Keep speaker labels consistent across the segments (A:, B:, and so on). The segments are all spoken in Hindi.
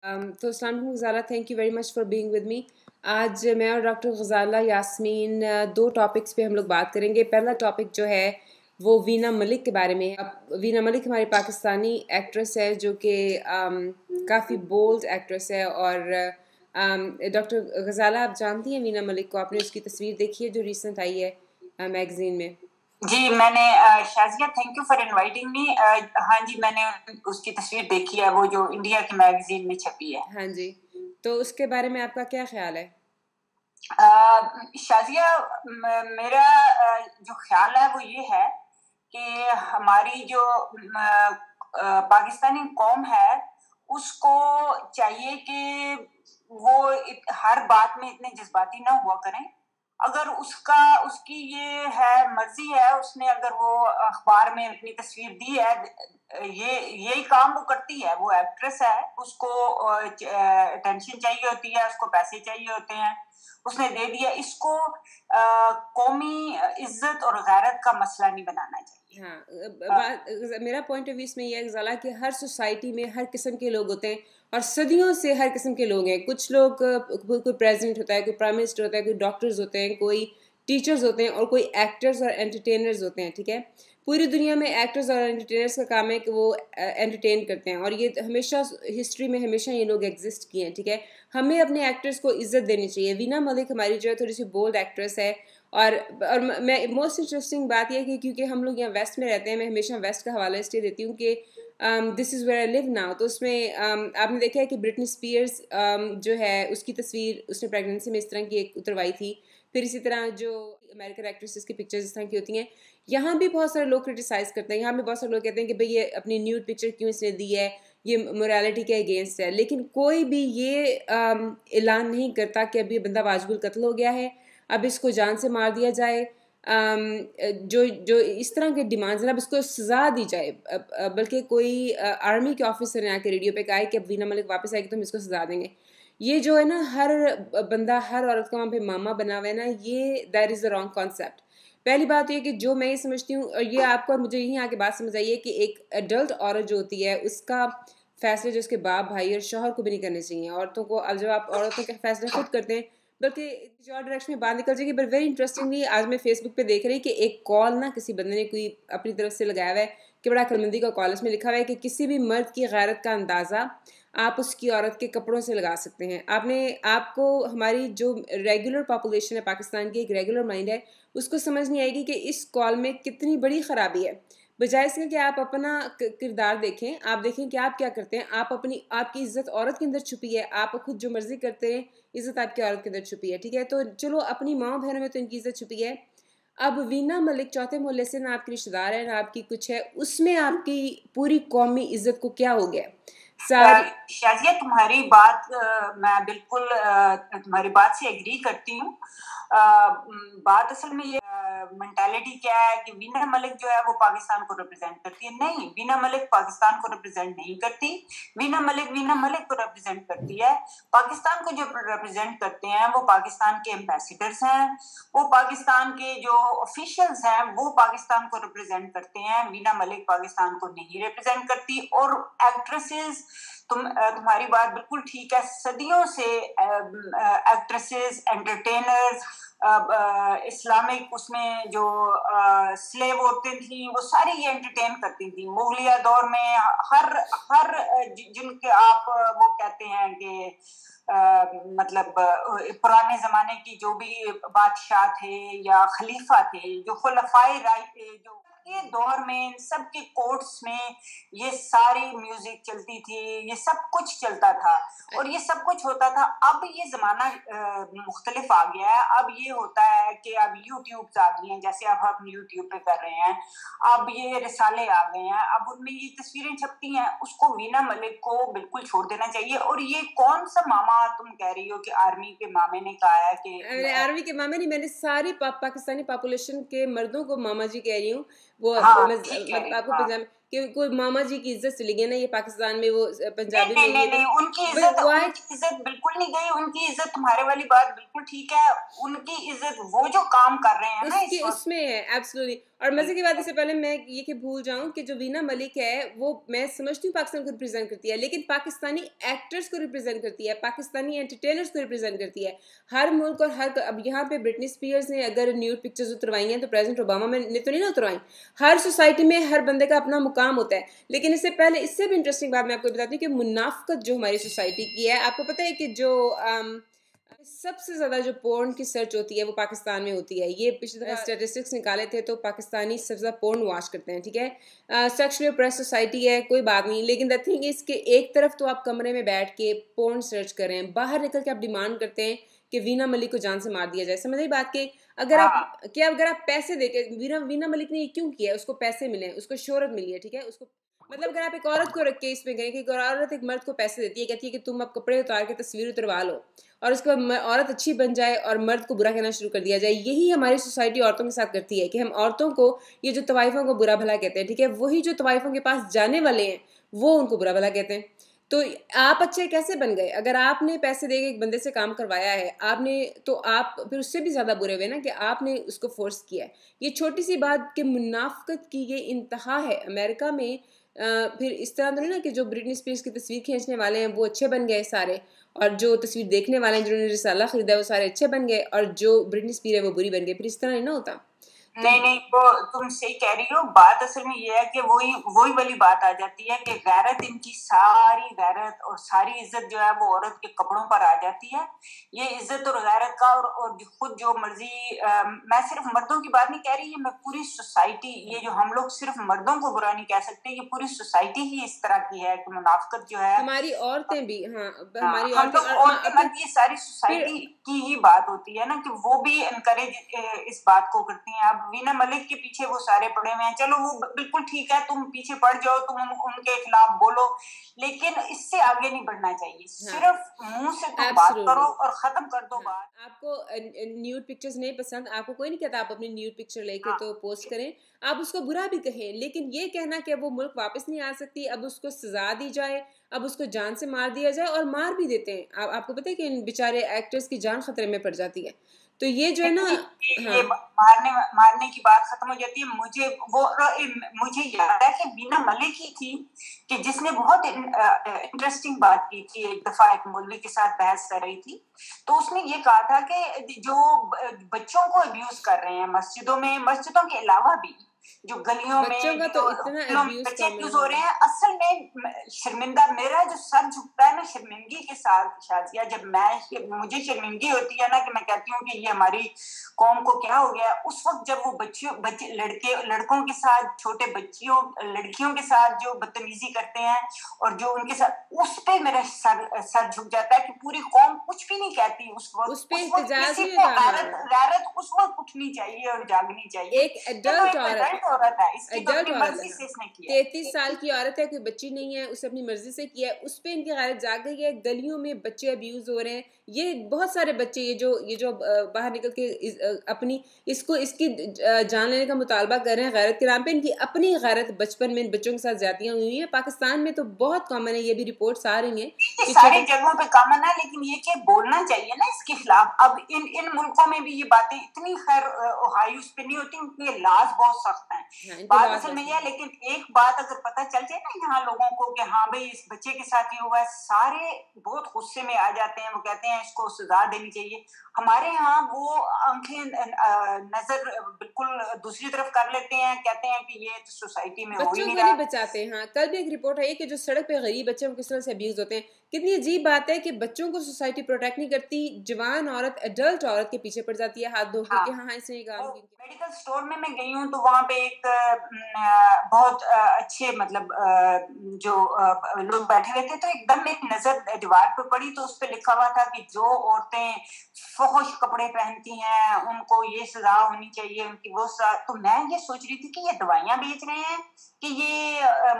A: तो अस्सलाम वालेकुम Ghazala, thank you very much for being with me. आज मैं और डॉक्टर गज़ाला यास्मीन दो टॉपिक्स पे हम लोग बात करेंगे। पहला टॉपिक जो है वो वीना मलिक के बारे में है। अब वीना मलिक हमारी पाकिस्तानी एक्ट्रेस है जो कि काफ़ी बोल्ड एक्ट्रेस है। और डॉक्टर गज़ाला, आप जानती हैं वीना मलिक को? आपने उसकी तस्वीर देखी है जो रिसेंट आई है मैगज़ीन में?
B: जी मैंने Shazia, thank you for inviting me. हाँ जी, मैंने उसकी तस्वीर देखी है, वो जो इंडिया की मैगजीन में छपी है।
A: हाँ जी, तो उसके बारे में आपका क्या ख्याल है?
B: शाजिया, मेरा जो ख्याल है वो ये है कि हमारी जो पाकिस्तानी कौम है उसको चाहिए कि वो हर बात में इतने जज्बाती ना हुआ करें। अगर उसकी ये है मर्जी है, उसने अगर वो अखबार में अपनी तस्वीर दी है, यही काम वो करती है, वो एक्ट्रेस है, उसको अटेंशन चाहिए होती है, उसको पैसे चाहिए होते हैं, उसने दे दिया। इसको कौमी इज्जत और गैरत का मसला नहीं बनाना चाहिए।
A: हाँ, मेरा पॉइंट ऑफ व्यू इसमें यह है ज़ाला कि हर सोसाइटी में हर किस्म के लोग होते हैं और सदियों से हर किस्म के लोग हैं। कुछ लोग, कोई प्रेसिडेंट होता है, कोई प्राइम मिनिस्टर होता है, कोई डॉक्टर्स होते हैं, कोई टीचर्स होते हैं और कोई एक्टर्स और एंटरटेनर्स होते हैं। ठीक है, पूरी दुनिया में एक्टर्स और एंटरटेनर्स का काम है कि वो एंटरटेन करते हैं और ये हमेशा हिस्ट्री में हमेशा ये लोग एग्जिस्ट किए हैं। ठीक है, हमें अपने एक्टर्स को इज्जत देनी चाहिए। वीना मलिक हमारी जो है थोड़ी सी बोल्ड एक्ट्रेस है। और मैं मोस्ट इंटरेस्टिंग बात यह है कि क्योंकि हम लोग यहाँ वेस्ट में रहते हैं, मैं हमेशा वेस्ट का हवाला इसलिए देती हूँ कि this is where I live now. तो उसमें आपने देखा है कि ब्रिटनी स्पीयर्स जो है उसकी तस्वीर उसने प्रेगनेंसी में इस तरह की एक उतरवाई थी। फिर इसी तरह जो अमेरिकन एक्ट्रेसेस की पिक्चर्स इस तरह की होती हैं, यहाँ भी बहुत सारे लोग क्रिटिसाइज़ करते हैं। यहाँ भी बहुत सारे लोग कहते हैं कि भाई ये अपनी न्यूड पिक्चर क्यों इसने दी है, ये मोरालिटी के अगेंस्ट है। लेकिन कोई भी ये ऐलान नहीं करता कि अभी बंदा वाजिबुल कत्ल हो गया है, अब इसको जान से मार दिया जाए। जो जो इस तरह के डिमांड्स हैं, अब इसको सज़ा दी जाए। बल्कि कोई आर्मी के ऑफिसर ने आके रेडियो पे कहा है कि अब वीना मलिक वापस आएगी तो हम इसको सज़ा देंगे। ये जो है ना, हर बंदा हर औरत का वहाँ पे मामा बना हुआ है ना, ये that is the wrong concept. पहली बात ये कि जो मैं ये समझती हूँ, और ये आपको और मुझे यहीं आके बात समझ आई है कि एक एडल्ट औरत जो होती है उसका फैसले जो उसके बाप भाई और शौहर को भी नहीं करने चाहिए। औरतों को, अब जब आप औरतों के फैसले खुद करते हैं, बल्कि जो डायरेक्शन में बात निकल जाएगी। बट वेरी इंटरेस्टिंगली आज मैं फेसबुक पे देख रही कि एक कॉल ना किसी बंदे ने कोई अपनी तरफ से लगाया हुआ है कि बड़ा अक्लमंदी का कॉल। इसमें लिखा हुआ है कि किसी भी मर्द की गैरत का अंदाज़ा आप उसकी औरत के कपड़ों से लगा सकते हैं। आपको हमारी जो रेगुलर पॉपुलेशन है पाकिस्तान की, एक रेगुलर माइंड है, उसको समझ नहीं आएगी कि इस कॉल में कितनी बड़ी ख़राबी है। बजाय इसके कि आप अपना किरदार देखें, आप देखें कि आप क्या करते हैं। आपकी इज्जत औरत के अंदर छुपी है, आप खुद जो मर्जी करते हैं, इज्जत आपकी औरत के अंदर छुपी है। ठीक है, तो चलो अपनी माँ बहनों में तो इनकी इज्जत छुपी है। अब वीना मलिक चौथे मोहल्ले से ना आपकी रिश्तेदार है ना आपकी कुछ है, उसमें आपकी पूरी कौमी इज्जत को क्या हो गया?
B: शाजिया, तुम्हारी बात मैं बिल्कुल तुम्हारी बात से एग्री करती हूँ। बात असल में ये मेंटालिटी क्या है कि वीना मलिक जो है वो पाकिस्तान को रिप्रेजेंट करती है। नहीं, वीना मलिक पाकिस्तान को रिप्रेजेंट नहीं करती। वीना मलिक को रिप्रेजेंट करती है। पाकिस्तान को जो रिप्रेजेंट करते हैं वो पाकिस्तान के एम्बेसडर्स हैं, वो पाकिस्तान के जो ऑफिशियल्स हैं वो पाकिस्तान को रिप्रेजेंट करते हैं। वीना मलिक पाकिस्तान को नहीं रिप्रेजेंट करती। और एक्ट्रेसेस, तुम्हारी बात बिल्कुल ठीक है, सदियों से एक्ट्रेसेस, एंटरटेनर्स, इस्लामिक उसमें जो स्लेव औरतें थी वो सारी ये एंटरटेन करती थी। मुगलिया दौर में हर हर जिनके आप वो कहते हैं कि मतलब पुराने जमाने की जो भी बादशाह थे या खलीफा थे, जो खुलफाए राय थे, जो ये दौर में सबके कोर्ट्स में ये सारी म्यूजिक चलती थी, ये सब कुछ चलता था और ये सब कुछ होता था। अब ये जमाना मुख्तलिफ आ गया है। अब ये होता है कि अब यूट्यूब आ गई हैं, जैसे अब हम यूट्यूब पे कर रहे हैं। अब ये रिसाले आ गए हैं, अब उनमें ये तस्वीरें छपती हैं। उसको वीना मलिक को बिल्कुल छोड़ देना चाहिए। और ये कौन सा मामा तुम कह रही हो कि आर्मी के मामे ने कहा है कि
A: आर्मी के मामा नहीं, मैंने सारी पाकिस्तानी पॉपुलेशन के मर्दों को मामा जी कह रही हूँ। वो आपको पंजाब कि कोई मामा जी की इज्जत चली गई ना, ये पाकिस्तान में वो पंजाबी में ये
B: नहीं, उनकी इज्जत इज्जत बिल्कुल नहीं गई, उनकी इज्जत, तुम्हारे वाली बात बिल्कुल ठीक है, उनकी इज्जत वो जो काम कर रहे हैं ना
A: उसके उसमें है एब्सोल्युटली। और मजे की बात, इससे पहले मैं ये कि भूल जाऊं कि जो वीना मलिक है वो मैं समझती हूँ पाकिस्तान को रिप्रेजेंट करती है, लेकिन पाकिस्तानी एक्टर्स को रिप्रेजेंट करती है, पाकिस्तानी एंटरटेनर्स को रिप्रेजेंट करती है। हर मुल्क और हर, अब यहाँ पे ब्रिटनी स्पीयर्स ने अगर न्यूड पिक्चर्स उतरवाई हैं तो प्रेसिडेंट ओबामा ने तो नहीं ना उतरवाई। हर सोसाइटी में हर बंदे का अपना मुकाम होता है। लेकिन इससे पहले इससे भी इंटरेस्टिंग बात मैं आपको बताती हूँ कि मुनाफकत जो हमारी सोसाइटी की है, आपको पता है कि जो सबसे ज्यादा जो पोर्न की सर्च होती है वो पाकिस्तान में होती है। ये पिछले दफा स्टैटिस्टिक्स निकाले थे तो पाकिस्तानी सबसे ज्यादा पोर्न वॉच करते हैं, ठीक है। सेक्सुअली ऑप्रेस्ड सोसाइटी है, कोई बात नहीं, लेकिन द थिंग इज के एक तरफ तो आप कमरे में बैठ के पोर्न सर्च कर रहे हैं, बाहर निकल के आप डिमांड करते हैं कि वीना मलिक को जान से मार दिया जाए। समझ रही बात के अगर आप पैसे देके, वीना मलिक ने ये क्यों किया, उसको पैसे मिले, उसको शोहरत मिली है, ठीक है, उसको मतलब अगर आप एक औरत को रख के इसमें कहें कि एक औरत एक मर्द को पैसे देती है, कहती है कि तुम अब कपड़े उतार के तस्वीर उतरवा लो और उसके बाद औरत अच्छी बन जाए और मर्द को बुरा कहना शुरू कर दिया जाए। यही हमारी सोसाइटी औरतों के साथ करती है कि हम औरतों को, ये जो तवाइफों को बुरा भला कहते हैं, ठीक है, वही जो तवाइफों के पास जाने वाले हैं वो उनको बुरा भला कहते हैं। तो आप अच्छे कैसे बन गए? अगर आपने पैसे देके एक बंदे से काम करवाया है आपने, तो आप फिर उससे भी ज्यादा बुरे हुए ना कि आपने उसको फोर्स किया है। ये छोटी सी बात कि मुनाफकत की ये इंतहा है अमेरिका में। फिर इस तरह तो नहीं ना कि जो ब्रिटनी स्पीयर्स की तस्वीर खींचने वाले हैं वो अच्छे बन गए सारे, और जो तस्वीर देखने वाले हैं जिन्होंने रिसाला खरीदा वो सारे अच्छे बन गए, और जो ब्रिटनी स्पीयर है वो बुरी बन गई। फिर इस तरह नहीं ना होता।
B: नहीं नहीं, वो तुम सही कह रही हो। बात असल में ये है कि वही वही वाली बात आ जाती है कि गैरत, इनकी सारी गैरत और सारी इज्जत जो है वो औरत के कपड़ों पर आ जाती है। ये इज्जत और गैरत का और खुद जो मर्जी, मैं सिर्फ मर्दों की बात नहीं कह रही, मैं पूरी सोसाइटी, ये जो हम लोग सिर्फ मर्दों को बुरा नहीं कह सकते, ये पूरी सोसाइटी ही इस तरह की है कि मुनाफिकत जो है,
A: हमारी औरतें भी, हाँ हमारी
B: हम लोग
A: औरतें
B: मर्द, ये सारी सोसाइटी की ही बात होती है ना कि वो भी इनकरेज इस बात को करती हैं। अब वीना मलिक के पीछे वो सारे पड़े हुए हैं, चलो वो बिल्कुल ठीक है, तुम पीछे पड़ जाओ, तुम उनके खिलाफ बोलो, लेकिन इससे आगे नहीं बढ़ना चाहिए। सिर्फ मुंह से तुम बात करो और खत्म कर दो बात।
A: आपको न्यूड पिक्चर्स नहीं पसंद, आपको कोई नहीं कहता आप अपनी न्यूड पिक्चर लेके तो पोस्ट करें, आप उसको बुरा भी कहें, लेकिन ये कहना कि अब वो मुल्क वापस नहीं आ सकती, अब उसको सजा दी जाए, अब उसको जान से मार दिया जाए, और मार भी देते हैं। आपको पता है कि इन बेचारे एक्टर्स की जान खतरे में पड़ जाती है। तो ये जो है ना,
B: ये मारने की बात खत्म हो जाती है। मुझे याद है कि वीना मलिक ही थी कि जिसने बहुत इंटरेस्टिंग बात की थी। एक दफा एक मौलवी के साथ बहस कर रही थी, तो उसने ये कहा था कि जो बच्चों को अब्यूज कर रहे हैं मस्जिदों में, मस्जिदों के अलावा भी जो गलियों में
A: का तो इतना
B: बच्चे अब्यूज हो रहे हैं, असल में शर्मिंदा, मेरा जो सर झुकता है ना शर्मिंदगी के साथ शाजिया, जब मुझे शर्मिंदगी होती है ना कि मैं कहती हूँ कि ये हमारी कौम को क्या हो गया, उस वक्त जब वो बच्चे लड़कों के साथ, छोटे बच्चियों लड़कियों के साथ जो बदतमीजी करते हैं और जो उनके साथ, उस पे मेरा सर झुक जाता है कि पूरी कौम कुछ भी नहीं कहती उस वक्त किसी को गैरत उस वक्त उठनी चाहिए और जागनी चाहिए।
A: एक एडल्ट
B: औरत है, इसकी तो अपनी मर्जी से इसने किया।
A: 33 साल की औरत है, कोई बच्ची नहीं है, उसे अपनी मर्जी से किया है, उस पे इनकी गैरत जाग गई है। गलियों में बच्चे अब्यूज हो रहे हैं, ये बहुत सारे बच्चे ये जो बाहर निकल के अपनी इसकी जान लेने का मुतालबा कर रहे हैं गैरत के नाम पे। इनकी अपनी गैरत, बचपन में इन बच्चों के साथ ज्यादतियां हुई हैं। पाकिस्तान में तो बहुत कॉमन है, ये भी रिपोर्ट्स आ रही हैं
B: सारी जगहों पे कॉमन है, लेकिन ये कि बोलना चाहिए ना इसके खिलाफ। अब इन मुल्कों में भी ये बातें इतनी खैर हाई उस पे नहीं होती क्योंकि ये लाज बहुत सख्त है। बात असल में यह, लेकिन एक बात अगर पता चल जाए ना यहाँ लोगों को कि हाँ भाई इस बच्चे के साथ ये हुआ है, सारे बहुत गुस्से में आ जाते हैं, वो कहते हैं इसको सजा देनी चाहिए। हमारे यहाँ वो आंखें नजर बिल्कुल दूसरी तरफ कर लेते हैं, कहते हैं कि ये सोसाइटी में हो ही नहीं रहा,
A: बचाते हैं। हाँ, कल भी एक रिपोर्ट है कि जो सड़क पे गरीब बच्चे किस तरह से अब्यूज होते हैं। कितनी अजीब बात है कि बच्चों को सोसाइटी प्रोटेक्ट नहीं करती, जवान औरत, एडल्ट औरत के पीछे पड़ जाती है हाथ धो के। हाँ इसने काम किया।
B: मेडिकल स्टोर में मैं गई हूँ तो वहाँ पे एक बहुत अच्छे मतलब जो लोग बैठे हुए थे, तो एकदम मेरी नजर दीवार पे पड़ी, तो उस पे लिखा हुआ था कि जो औरतें फहुश कपड़े पहनती हैं उनको ये सजा होनी चाहिए, उनकी वो सजा। तो मैं ये सोच रही थी कि ये दवाइयां बेच रहे हैं कि ये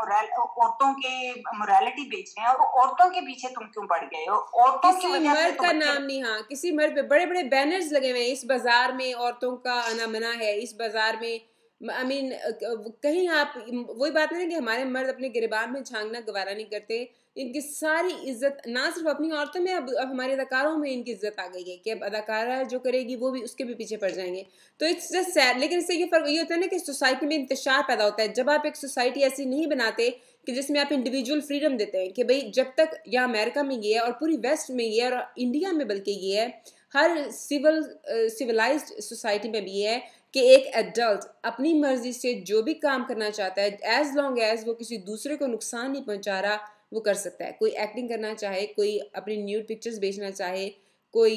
B: औरतों के मोरालिटी बेच रहे हैं, और औरतों के पीछे तुम क्यों पड़ गए हो? औरतों की वजह से
A: मर्द का नाम नहीं, हाँ किसी मर्द पे बड़े बड़े बैनर्स लगे हुए हैं, इस बाजार में औरतों का आना मना है, इस बाजार में आई मीन कहीं आप, वही बात नहीं कि हमारे मर्द अपने गिरबान में झांकना गवारा नहीं करते। इनकी सारी इज्जत ना सिर्फ अपनी औरतों में, अब हमारे अदाकारों में इनकी इज्जत आ गई है कि अब अदाकारा जो करेगी वो भी उसके भी पीछे पड़ जाएंगे। तो इट्स जस्ट सैड। लेकिन इससे ये फर्क ये होता है ना कि सोसाइटी में इंतशार पैदा होता है। जब आप एक सोसाइटी ऐसी नहीं बनाते कि जिसमें आप इंडिविजुअल फ्रीडम देते हैं कि भाई जब तक, या अमेरिका में ये है और पूरी वेस्ट में ये है और इंडिया में बल्कि ये है, हर सिविलाइज्ड सोसाइटी में भी ये है कि एक एडल्ट अपनी मर्जी से जो भी काम करना चाहता है, एज लॉन्ग एज वो किसी दूसरे को नुकसान नहीं पहुंचा रहा, वो कर सकता है। कोई एक्टिंग करना चाहे, कोई अपनी न्यूड पिक्चर्स बेचना चाहे, कोई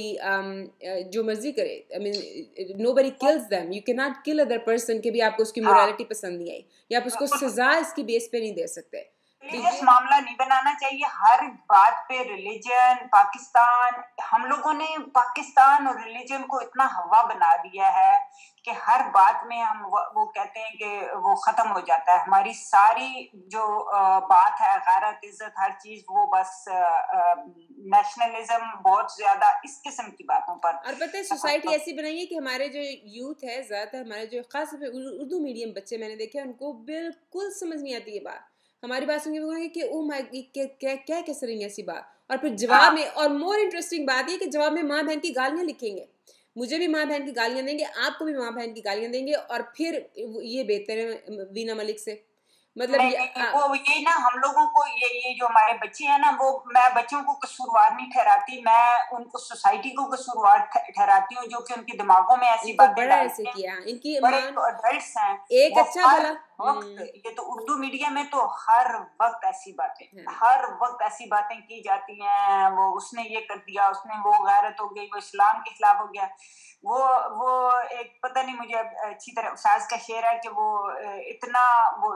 A: जो मर्जी करे। I mean nobody kills them. You can not kill other person कि भी आपको उसकी मोरालिटी पसंद नहीं आई, या आप उसको सजा इसकी बेस पे नहीं दे सकते।
B: रिलीजियस मामला नहीं बनाना चाहिए हर बात पे। रिलीजन, पाकिस्तान, हम लोगों ने पाकिस्तान और रिलीजन को इतना हवा बना दिया है कि हर बात में हम वो कहते हैं कि वो खत्म हो जाता है। हमारी सारी जो बात है, गैरत, इज्जत, हर चीज वो बस नेशनलिज्म बहुत ज्यादा इस किस्म की बातों पर।
A: और पता है सोसाइटी ऐसी बनाई है कि हमारे जो यूथ है, ज्यादातर हमारे जो खास उर्दू मीडियम बच्चे मैंने देखे हैं, उनको बिल्कुल समझ नहीं आती ये बात। हमारी बात सुन के बोलेंगे कि ओ माय, क्या क्या क्या कह रही है ऐसी बात। और फिर जवाब में, और मोर इंटरेस्टिंग बात ये कि जवाब में माँ बहन की गालियां लिखेंगे। मुझे भी माँ बहन की गालियां देंगे, आपको भी माँ बहन की गालियां देंगे, और फिर ये बेहतर है वीना मलिक से। मतलब
B: वो ये ना हम लोगों को ये जो हमारे बच्चे हैं ना, वो मैं बच्चों को कसूरवार नहीं ठहराती, मैं उनको सोसाइटी को कसूरवार ठहराती हूँ जो कि उनके दिमागों में ऐसी बातें
A: बड़ा ऐसे किया इनकी
B: बड़े अडल्ट्स हैं
A: एक अच्छा भला
B: वक्त। ये तो उर्दू मीडिया में तो हर वक्त ऐसी बातें, हर वक्त ऐसी बातें की जाती हैं। वो उसने ये कर दिया, उसने वो गैरत हो गई, वो इस्लाम के खिलाफ हो गया। वो एक पता नहीं मुझे अच्छी तरह साज का शेर है कि वो इतना वो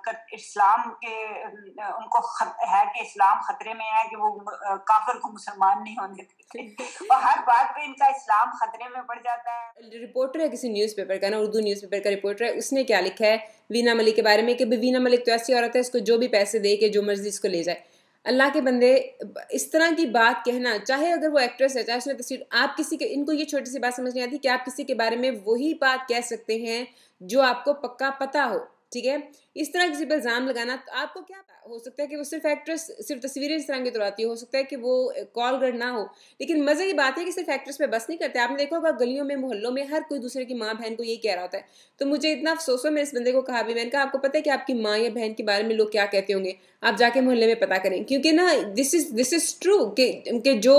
B: इस्लाम के उनको है कि इस्लाम खतरे में है कि वो काफिर को मुसलमान नहीं होने देते। और हर बात पे इनका इस्लाम खतरे में पड़ जाता है।
A: रिपोर्टर है किसी न्यूज़पेपर का ना, उर्दू न्यूज़पेपर का रिपोर्टर है, उसने क्या लिखा है वीना मलिक के बारे में कि वीना मलिक तो ऐसी औरत है, इसको जो भी पैसे दे के जो मर्जी इसको ले जाए। अल्लाह के बंदे, इस तरह की बात कहना, चाहे अगर वो एक्ट्रेस है, चाहे उसने तस्वीर, आप किसी के, इनको ये छोटी सी बात समझ नहीं आती कि आप किसी के बारे में वही बात कह सकते हैं जो आपको पक्का पता हो, ठीक है। इस तरह किसी पर इल्जाम लगाना, तो आपको क्या हो सकता है कि वो सिर्फ एक्ट्रेस सिर्फ तस्वीरें इस तरह की तुराती हो सकता है कि वो कॉल गर्ल ना हो, लेकिन मजे की बात है कि सिर्फ एक्ट्रेस पे बस नहीं करते। आपने देखा होगा गलियों में, मोहल्लों में हर कोई दूसरे की माँ बहन को यही कह रहा होता है। तो मुझे इतना अफसोस है, मैं इस बंदे को कहा भी, मैंने कहा आपको पता है कि आपकी माँ या बहन के बारे में लोग क्या कहते होंगे, आप जाके मोहल्ले में पता करें, क्योंकि ना दिस इज ट्रू कि जो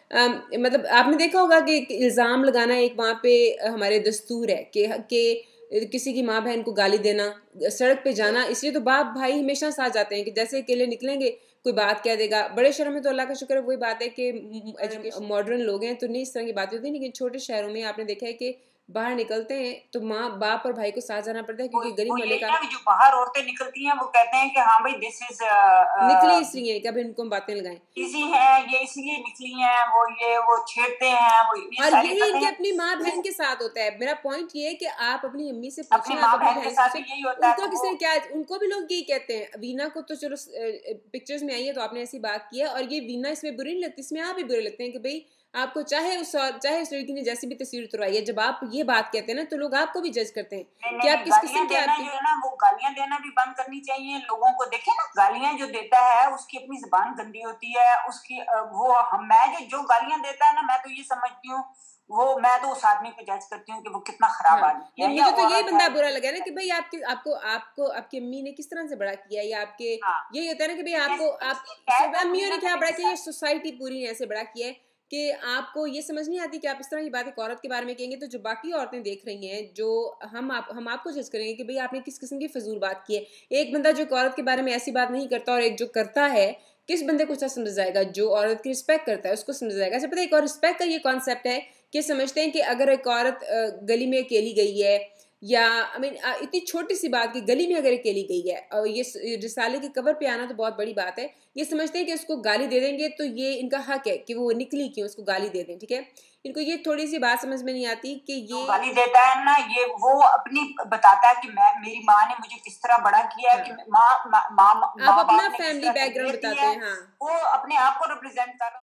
A: मतलब आपने देखा होगा कि इल्ज़ाम लगाना एक वहाँ पे हमारे दस्तूर है कि किसी की माँ बहन को गाली देना, सड़क पे जाना, इसलिए तो बाप भाई हमेशा साथ जाते हैं कि जैसे अकेले निकलेंगे कोई बात कह देगा। बड़े शहरों में तो अल्लाह का शुक्र है, वही बात है कि एजुकेशन मॉडर्न लोग हैं तो नहीं इस तरह की बातें होती, लेकिन छोटे शहरों में आपने देखा है कि बाहर निकलते हैं तो माँ बाप और भाई को साथ जाना पड़ता है, क्योंकि गरीब मले का
B: जो बाहर औरतें निकलती हैं वो कहते हैं कि हाँ भाई दिस इज
A: निकली इसलिए कि अब इनको बातें लगाएं,
B: इजी है, ये इसलिए निकली हैं, वो छेड़ते हैं, वो
A: और यही इनके अपनी माँ बहन के साथ होता है। मेरा पॉइंट ये है कि आप अपनी अम्मी से पूछें,
B: अपनी माँ बहन के साथ यही होता है।
A: उनको किसी ने क्या, उनको भी लोग यही कहते हैं। वीना को तो चलो पिक्चर्स में आई है तो आपने ऐसी बात की है, और ये वीना इसमें बुरी नहीं लगती, इसमें आप भी बुरे लगते हैं कि भाई आपको चाहे उस लड़की ने जैसी भी तस्वीर उतरवाई है, जब आप ये बात कहते हैं ना तो लोग आपको भी जज करते हैं कि आप किस किस्म के
B: जो है ना, वो गालियां देना भी बंद करनी चाहिए लोगों को। देखे ना, गालियां जो देता है उसकी अपनी जुबान गंदी होती है, उसकी वो मैं जो गालियां देता है ना, मैं तो ये समझती हूँ मैं तो उस आदमी को जज करती हूँ कि वो कितना खराब आदमी है।
A: मुझे तो यही बंदा बुरा लगा ना कि भाई आपको आपकी अम्मी ने किस तरह से बड़ा किया, या आपके यही होता है ना कि भाई आपको अम्मियों ने क्या बड़ा किया, ये सोसाइटी पूरी ने ऐसे बड़ा किया है कि आपको ये समझ नहीं आती कि आप इस तरह की बात एक औरत के बारे में कहेंगे तो जो बाकी औरतें देख रही हैं, जो हम आपको जज करेंगे कि भाई आपने किस किस्म की फजूल बात की है। एक बंदा जो एक औरत के बारे में ऐसी बात नहीं करता और एक जो करता है, किस बंदे को अच्छा समझ जाएगा? जो औरत की रिस्पेक्ट करता है उसको समझ जाएगा। अच्छा पता है एक और रिस्पेक्ट का ये कॉन्सेप्ट है कि समझते हैं कि अगर एक औरत गली में अकेली गई है, या आई मीन इतनी छोटी सी बात की गली में अगर अकेली गई है, और ये रिसाले के कवर पे आना तो बहुत बड़ी बात है, ये समझते हैं कि उसको गाली दे देंगे तो ये इनका हक है कि वो निकली क्यों, उसको गाली दे दें, ठीक है। इनको ये थोड़ी सी बात समझ में नहीं आती कि ये
B: गाली देता है ना, ये वो अपनी बताता है कि मेरी माँ ने मुझे किस तरह बड़ा किया है, कि
A: आप अपना फैमिली बैकग्राउंड बताते हैं, हाँ,
B: वो अपने आप को रिप्रेजेंट कर